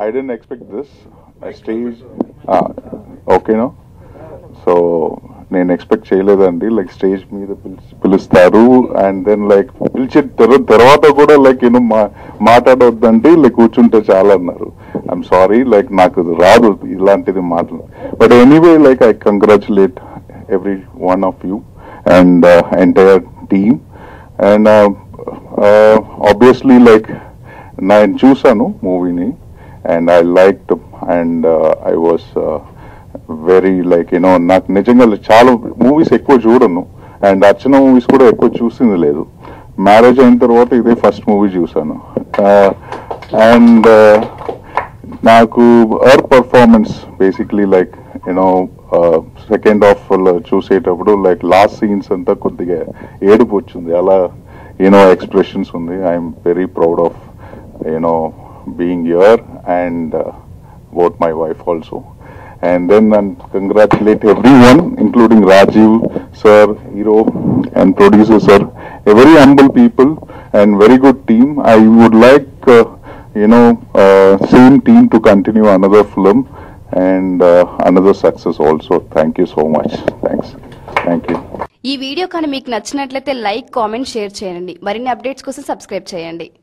I didn't expect this. I stage, okay, no? So, నేను expect చేయలేదండి like stage మీద పిలుస్తారు అండ్ దెన్ లైక్ పిలిచిన తర్వాత కూడా లైక్ యూనో మాట్లాడవద్దండి లైక్ కూర్చుంటే చాలా అన్నారు. ఐఎమ్ సారీ లైక్ నాకు రాదు ఇలాంటిది మాటలు. But anyway like I congratulate every one of you and entire team and obviously like నేను చూసాను మూవీని and I liked and I was very like you know నాకు నిజంగా చాలా మూవీస్ ఎక్కువ చూడను అండ్ అర్చన మూవీస్ కూడా ఎక్కువ చూసింది లేదు. మ్యారేజ్ అయిన తర్వాత ఇదే ఫస్ట్ మూవీ చూసాను అండ్ నాకు her performance basically like you know second half చూసేటప్పుడు లైక్ లాస్ట్ సీన్స్ అంతా కొద్దిగా ఏడుపు వచ్చింది. అలా యూనో ఎక్స్ప్రెషన్స్ ఉంది. I'm very proud of you know being here and about my wife also. And then I congratulate everyone, including Rajiv sir, hero and producer sir, a very humble people and very good team. I would like, same team to continue another film and another success also. Thank you so much. Thanks. Thank you. ఈ video కానీ మీకు నచ్చినట్లయితే like, comment, share చేయండి. మరిన్ని updates కోసం subscribe చేయండి.